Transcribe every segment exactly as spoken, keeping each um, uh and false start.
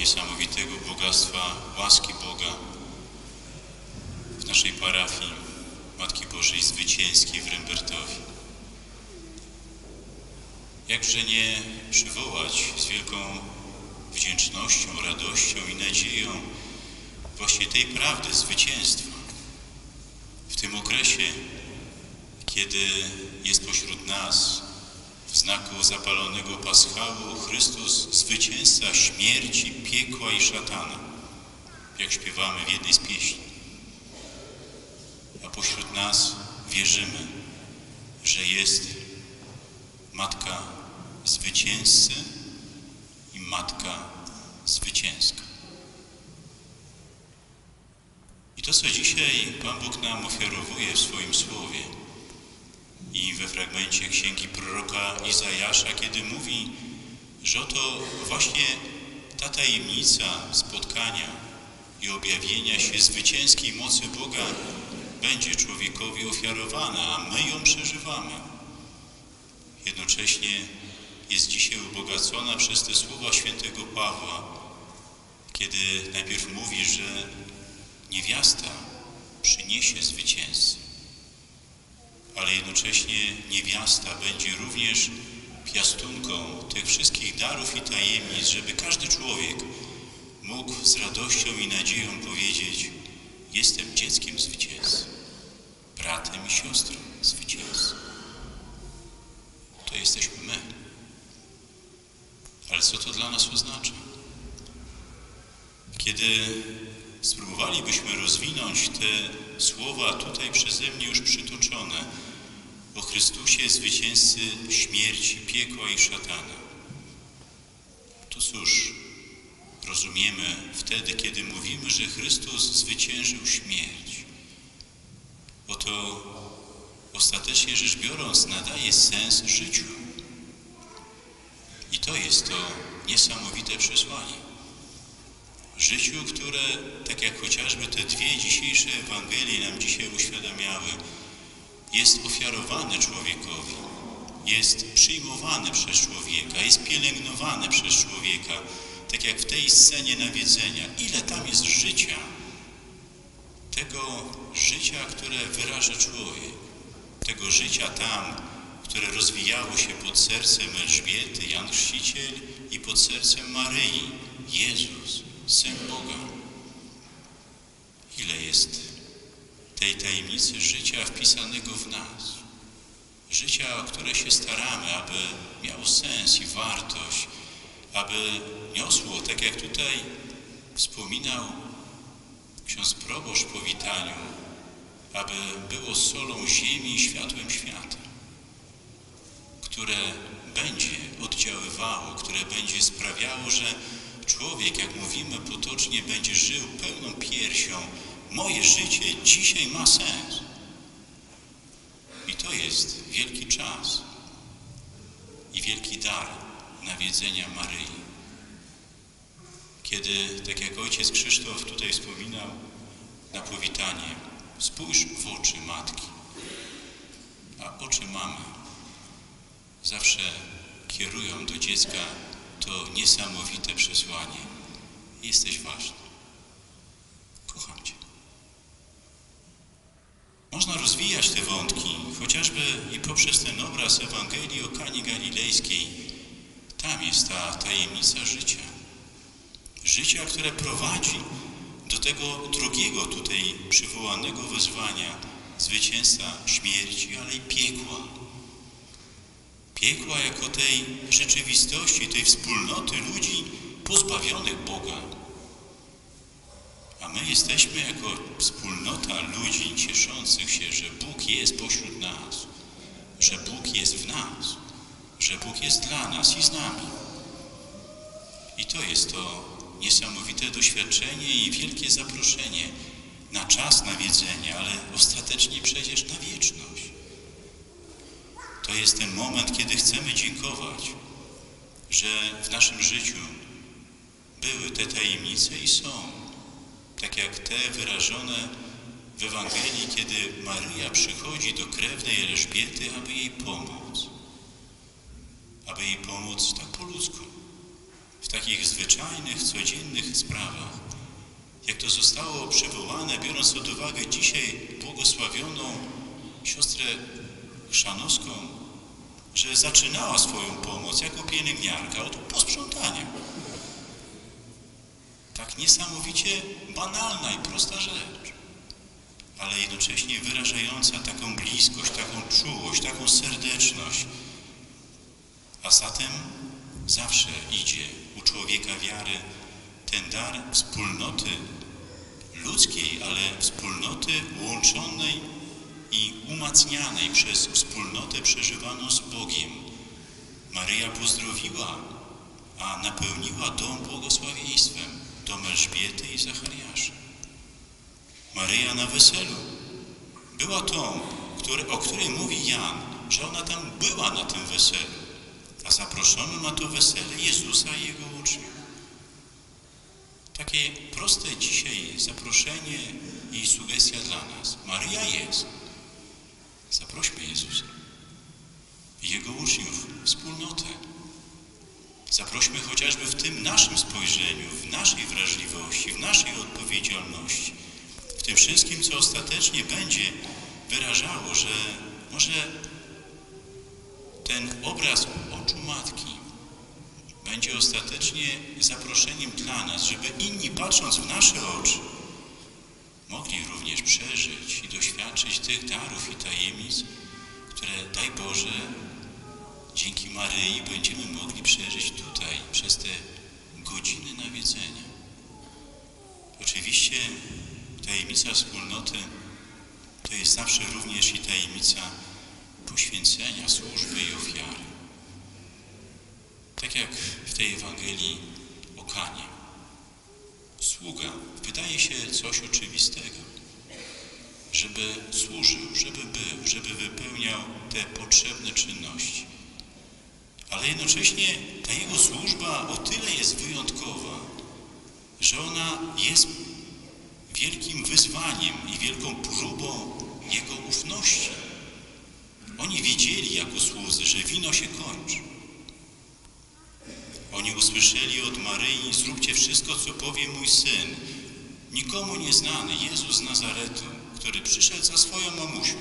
niesamowitego bogactwa łaski Boga w naszej parafii Matki Bożej Zwycięskiej w Rembertowie. Jakże nie przywołać z wielką wdzięcznością, radością i nadzieją właśnie tej prawdy zwycięstwa w tym okresie, kiedy jest pośród nas w znaku zapalonego paschału Chrystus, zwycięzca śmierci, piekła i szatana, jak śpiewamy w jednej z pieśni. A pośród nas wierzymy, że jest Matka Zwycięzcy i Matka Zwycięska. I to, co dzisiaj Pan Bóg nam ofiarowuje w swoim Słowie i we fragmencie księgi proroka Izajasza, kiedy mówi, że oto właśnie ta tajemnica spotkania i objawienia się zwycięskiej mocy Boga będzie człowiekowi ofiarowana, a my ją przeżywamy. Jednocześnie jest dzisiaj ubogacona przez te słowa świętego Pawła, kiedy najpierw mówi, że niewiasta przyniesie zwycięzcę, ale jednocześnie niewiasta będzie również piastunką tych wszystkich darów i tajemnic, żeby każdy człowiek mógł z radością i nadzieją powiedzieć: jestem dzieckiem zwycięzcy, bratem i siostrą zwycięzcy. To jesteśmy my. Ale co to dla nas oznacza? Kiedy spróbowalibyśmy rozwinąć te słowa tutaj przeze mnie już przytoczone o Chrystusie zwycięzcy śmierci, piekła i szatana, to cóż rozumiemy wtedy, kiedy mówimy, że Chrystus zwyciężył śmierć? Oto ostatecznie rzecz biorąc nadaje sens życiu. I to jest to niesamowite przesłanie. Życiu, które, tak jak chociażby te dwie dzisiejsze Ewangelie nam dzisiaj uświadamiały, jest ofiarowane człowiekowi, jest przyjmowane przez człowieka, jest pielęgnowane przez człowieka, tak jak w tej scenie nawiedzenia. Ile tam jest życia, tego życia, które wyraża człowiek, tego życia tam, które rozwijało się pod sercem Elżbiety, Jan Chrzciciel, i pod sercem Maryi, Jezus, Syn Boga. Ile jest tej tajemnicy życia wpisanego w nas. Życia, o które się staramy, aby miało sens i wartość, aby niosło, tak jak tutaj wspominał ksiądz proboszcz po witaniu, aby było solą ziemi i światłem świata, które będzie oddziaływało, które będzie sprawiało, że człowiek, jak mówimy potocznie, będzie żył pełną piersią. Moje życie dzisiaj ma sens. I to jest wielki czas i wielki dar nawiedzenia Maryi. Kiedy, tak jak ojciec Krzysztof tutaj wspominał na powitanie, spójrz w oczy matki, a oczy mamy zawsze kierują do dziecka to niesamowite przesłanie. Jesteś ważny. Kocham Cię. Można rozwijać te wątki, chociażby i poprzez ten obraz Ewangelii o Kanie Galilejskiej. Tam jest ta tajemnica życia. Życia, które prowadzi do tego drugiego tutaj przywołanego wezwania, zwycięstwa śmierci, ale i piekła. Piekła jako tej rzeczywistości, tej wspólnoty ludzi pozbawionych Boga. A my jesteśmy jako wspólnota ludzi cieszących się, że Bóg jest pośród nas, że Bóg jest w nas, że Bóg jest dla nas i z nami. I to jest to niesamowite doświadczenie i wielkie zaproszenie na czas nawiedzenia, ale ostatecznie przecież na wieczność. To jest ten moment, kiedy chcemy dziękować, że w naszym życiu były te tajemnice i są, tak jak te wyrażone w Ewangelii, kiedy Maryja przychodzi do krewnej Elżbiety, aby jej pomóc. Aby jej pomóc tak po ludzku, w takich zwyczajnych, codziennych sprawach, jak to zostało przywołane, biorąc pod uwagę dzisiaj błogosławioną siostrę chrzanowską, że zaczynała swoją pomoc jako pielęgniarka od posprzątania. Tak niesamowicie banalna i prosta rzecz, ale jednocześnie wyrażająca taką bliskość, taką czułość, taką serdeczność. A zatem zawsze idzie u człowieka wiary ten dar wspólnoty ludzkiej, ale wspólnoty łączonej i umacnianej przez wspólnotę przeżywaną z Bogiem. Maryja pozdrowiła, a napełniła dom błogosławieństwem, dom Elżbiety i Zachariasza. Maryja na weselu była tą, który, o której mówi Jan, że ona tam była na tym weselu, a zaproszono na to wesele Jezusa i Jego uczniów. Takie proste dzisiaj zaproszenie i sugestia dla nas. Maryja jest. Zaprośmy Jezusa i Jego uczniów, wspólnotę. Zaprośmy chociażby w tym naszym spojrzeniu, w naszej wrażliwości, w naszej odpowiedzialności, w tym wszystkim, co ostatecznie będzie wyrażało, że może ten obraz oczu Matki będzie ostatecznie zaproszeniem dla nas, żeby inni, patrząc w nasze oczy, mogli również przeżyć i doświadczyć tych darów i tajemnic, które, daj Boże, dzięki Maryi będziemy mogli przeżyć tutaj przez te godziny nawiedzenia. Oczywiście tajemnica wspólnoty to jest zawsze również i tajemnica poświęcenia, służby i ofiary. Tak jak w tej Ewangelii o Kanie. Sługa wydaje się coś oczywistego, żeby służył, żeby był, żeby wypełniał te potrzebne czynności. Ale jednocześnie ta jego służba o tyle jest wyjątkowa, że ona jest wielkim wyzwaniem i wielką próbą jego ufności. Oni wiedzieli jako słudzy, że wino się kończy. Oni usłyszeli od Maryi: zróbcie wszystko, co powie mój syn, nikomu nieznany, Jezus z Nazaretu, który przyszedł za swoją mamusią.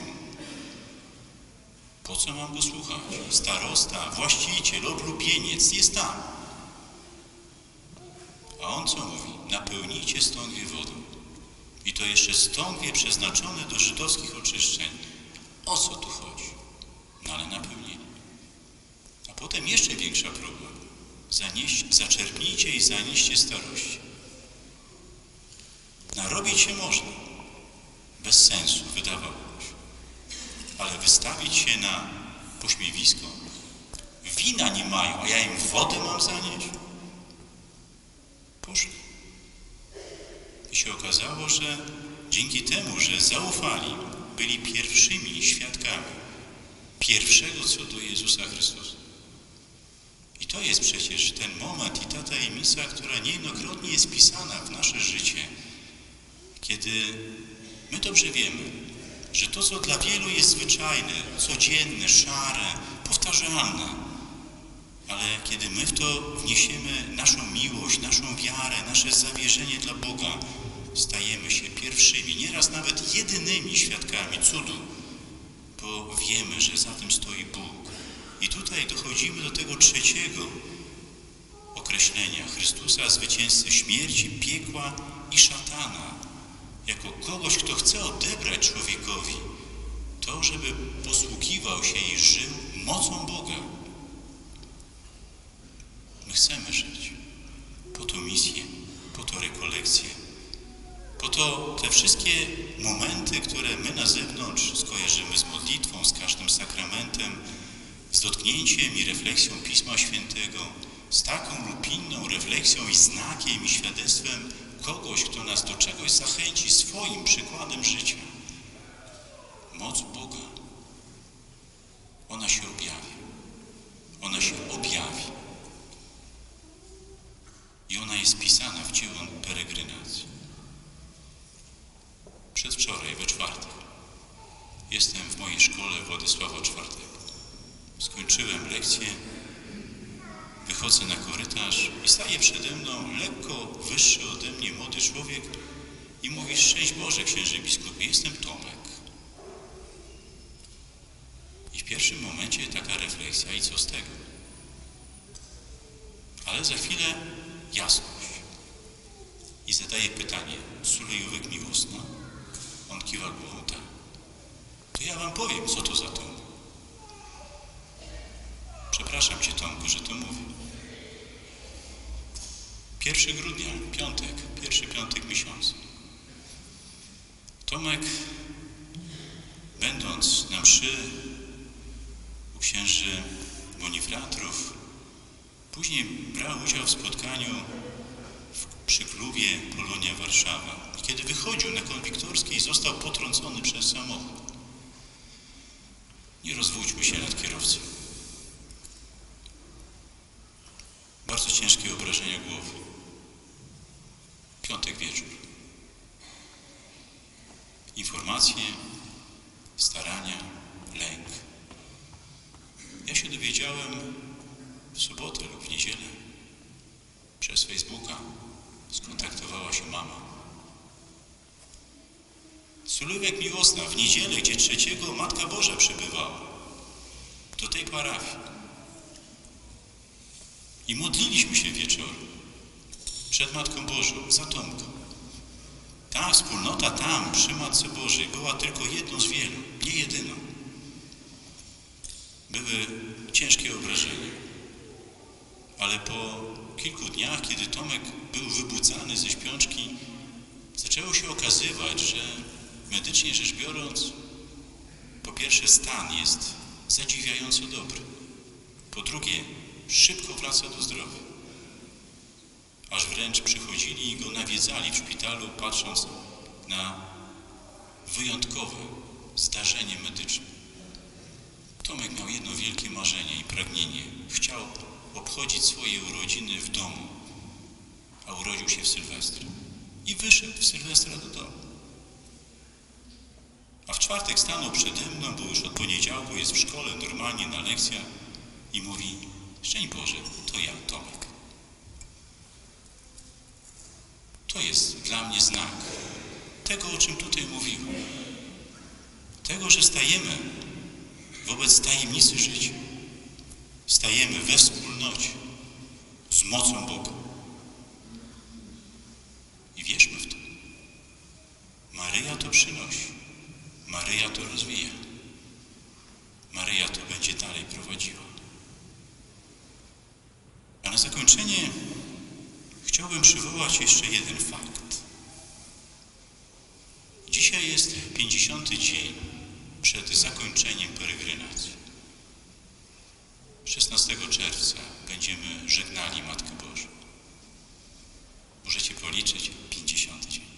Po co mam go słuchać? Starosta, właściciel, oblubieniec jest tam. A on co mówi? Napełnijcie stągwie wodą. I to jeszcze stągwie przeznaczone do żydowskich oczyszczeń. O co tu chodzi? No ale napełnili. A potem jeszcze większa próba. Zanieś, zaczerpnijcie i zanieście starości. Narobić się można. Bez sensu, wydawało się. Ale wystawić się na pośmiewisko? Wina nie mają, a ja im wodę mam zanieść? Poszli. I się okazało, że dzięki temu, że zaufali, byli pierwszymi świadkami pierwszego cudu Jezusa Chrystusa. I to jest przecież ten moment i ta tajemnica, która niejednokrotnie jest pisana w nasze życie, kiedy my dobrze wiemy, że to, co dla wielu jest zwyczajne, codzienne, szare, powtarzalne, ale kiedy my w to wniesiemy naszą miłość, naszą wiarę, nasze zawierzenie dla Boga, stajemy się pierwszymi, nieraz nawet jedynymi świadkami cudu, bo wiemy, że za tym stoi Bóg. I tutaj dochodzimy do tego trzeciego określenia Chrystusa, zwycięzcy śmierci, piekła i szatana, jako kogoś, kto chce odebrać człowiekowi to, żeby posługiwał się i żył mocą Boga. My chcemy żyć. Po to misję, po to rekolekcję, po to te wszystkie momenty, które my na zewnątrz skojarzymy z modlitwą, z każdym sakramentem, z dotknięciem i refleksją Pisma Świętego, z taką lub inną refleksją i znakiem i świadectwem kogoś, kto nas do czegoś zachęci swoim przykładem życia. Moc Boga, ona się objawi. Ona się objawi. I ona jest pisana w dzieło peregrinacji. Przedwczoraj, we czwartek, jestem w mojej szkole Władysława czwartego. Skończyłem lekcję, wychodzę na korytarz i staje przede mną lekko wyższy ode mnie młody człowiek i mówi: szczęść Boże, księże biskupie, jestem Tomek. I w pierwszym momencie taka refleksja, i co z tego? Ale za chwilę jasność. I zadaje pytanie: Sulejówek miłosna? On kiwa głową: tak. To ja wam powiem, co to za Tomek. Przepraszam cię, Tomku, że to mówię. pierwszego grudnia, piątek, pierwszy piątek miesiąca. Tomek, będąc na mszy u księży Bonifratrów, później brał udział w spotkaniu w, przy klubie Polonia Warszawa. I kiedy wychodził na Konwiktorskiej, został potrącony przez samochód. Nie rozwódźmy się nad kierowcą. Bardzo ciężkie obrażenia głowy. Piątek wieczór. Informacje, starania, lęk. Ja się dowiedziałem w sobotę lub w niedzielę. Przez Facebooka skontaktowała się mama. Sulejówek miłosna, w niedzielę, gdzie trzeciego Matka Boża przybywała. Do tej parafii. I modliliśmy się wieczorem przed Matką Bożą za Tomka. Ta wspólnota tam, przy Matce Bożej, była tylko jedną z wielu, nie jedyną. Były ciężkie obrażenia. Ale po kilku dniach, kiedy Tomek był wybudzany ze śpiączki, zaczęło się okazywać, że medycznie rzecz biorąc, po pierwsze stan jest zadziwiająco dobry. Po drugie, szybko wraca do zdrowia. Aż wręcz przychodzili i go nawiedzali w szpitalu, patrząc na wyjątkowe zdarzenie medyczne. Tomek miał jedno wielkie marzenie i pragnienie. Chciał obchodzić swoje urodziny w domu, a urodził się w Sylwestra. I wyszedł w Sylwestra do domu. A w czwartek stanął przede mną, bo już od poniedziałku jest w szkole, normalnie na lekcjach, i mówi: szczęść Boże, to ja, Tomek. To jest dla mnie znak tego, o czym tutaj mówiłem. Tego, że stajemy wobec tajemnicy życia. Stajemy we wspólnocie z mocą Boga. I wierzmy w to. Maryja to przynosi. Maryja to rozwija. Maryja to będzie dalej prowadziła. A na zakończenie chciałbym przywołać jeszcze jeden fakt. Dzisiaj jest pięćdziesiąty dzień przed zakończeniem peregrinacji. szesnastego czerwca będziemy żegnali Matkę Bożą. Możecie policzyć pięćdziesiąty dzień.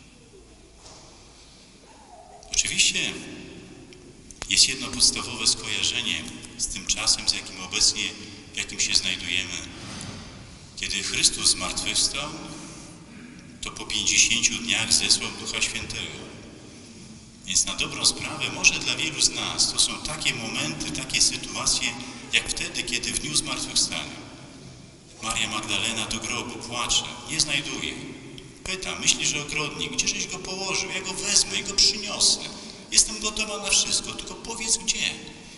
Oczywiście jest jedno podstawowe skojarzenie z tym czasem, z jakim obecnie, w jakim się znajdujemy. Kiedy Chrystus zmartwychwstał, to po pięćdziesięciu dniach zesłał Ducha Świętego. Więc na dobrą sprawę, może dla wielu z nas to są takie momenty, takie sytuacje, jak wtedy, kiedy w dniu zmartwychwstania Maria Magdalena do grobu płacze, nie znajduje. Pyta, myśli, że ogrodnik, gdzieżeś go położył? Ja go wezmę i go przyniosę. Jestem gotowa na wszystko, tylko powiedz gdzie.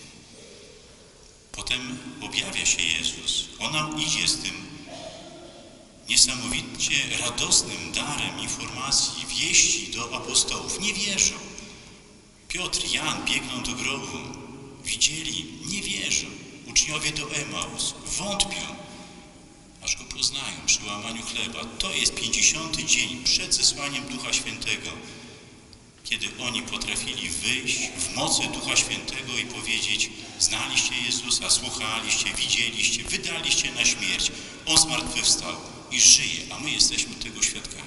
Potem objawia się Jezus. Ona idzie z tym niesamowicie radosnym darem informacji, wieści do apostołów. Nie wierzą. Piotr i Jan biegną do grobu. Widzieli, nie wierzą. Uczniowie do Emaus wątpią, aż go poznają przy łamaniu chleba. To jest pięćdziesiąty dzień przed zesłaniem Ducha Świętego, kiedy oni potrafili wyjść w mocy Ducha Świętego i powiedzieć: znaliście Jezusa, słuchaliście, widzieliście, wydaliście na śmierć. On zmartwychwstał i żyje, a my jesteśmy tego świadkami.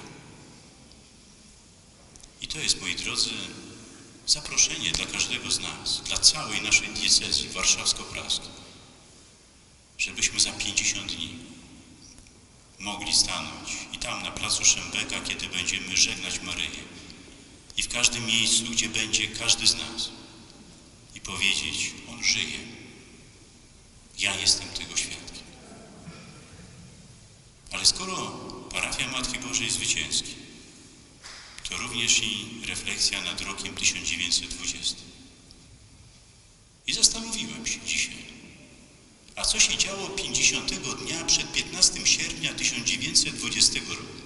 I to jest, moi drodzy, zaproszenie dla każdego z nas, dla całej naszej diecezji warszawsko-praskiej, żebyśmy za pięćdziesiąt dni mogli stanąć i tam na placu Szembeka, kiedy będziemy żegnać Maryję, i w każdym miejscu, gdzie będzie każdy z nas, i powiedzieć: on żyje. Ja jestem tego świadkiem. Ale skoro parafia Matki Bożej Zwycięskiej, to również i refleksja nad rokiem tysiąc dziewięćset dwudziestym. I zastanowiłem się dzisiaj, a co się działo pięćdziesiątego dnia przed piętnastego sierpnia tysiąc dziewięćset dwudziestego roku,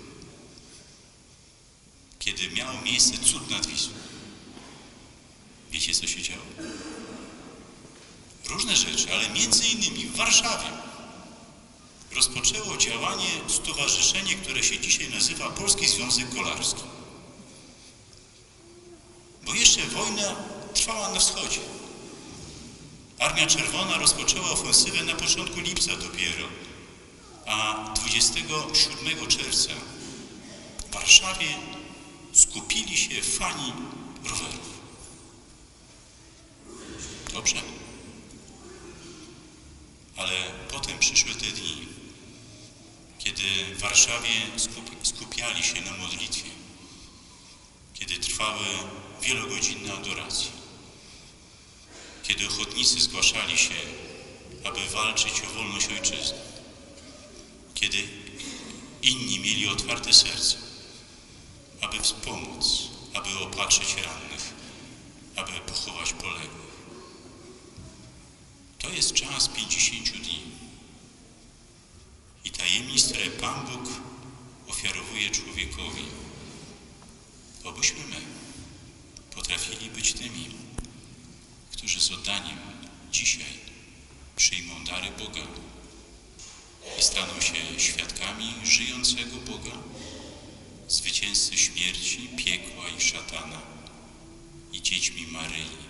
kiedy miał miejsce cud nad Wisłą. Wiecie, co się działo? Różne rzeczy, ale między innymi w Warszawie rozpoczęło działanie stowarzyszenie, które się dzisiaj nazywa Polski Związek Kolarski. Bo jeszcze wojna trwała na wschodzie. Armia Czerwona rozpoczęła ofensywę na początku lipca dopiero, a dwudziestego siódmego czerwca w Warszawie skupili się fani rowerów. Dobrze. Ale potem przyszły te dni, kiedy w Warszawie skupiali się na modlitwie, kiedy trwały wielogodzinne adoracje, kiedy ochotnicy zgłaszali się, aby walczyć o wolność ojczyzny, kiedy inni mieli otwarte serce, aby wspomóc, aby opatrzyć rannych, aby pochować poległych. To jest czas pięćdziesięciu dni i tajemnic, które Pan Bóg ofiarowuje człowiekowi. Obyśmy my potrafili być tymi, którzy z oddaniem dzisiaj przyjmą dary Boga i staną się świadkami żyjącego Boga, zwycięzcy śmierci, piekła i szatana i dziećmi Maryi.